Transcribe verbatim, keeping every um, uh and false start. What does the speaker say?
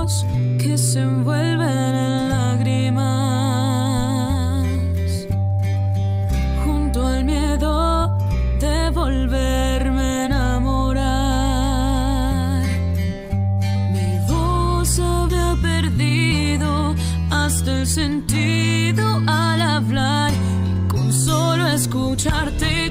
ojos que se envuelven en lágrimas, junto al miedo de volverme a enamorar. Mi voz había perdido hasta el sentido al hablar, con solo escucharte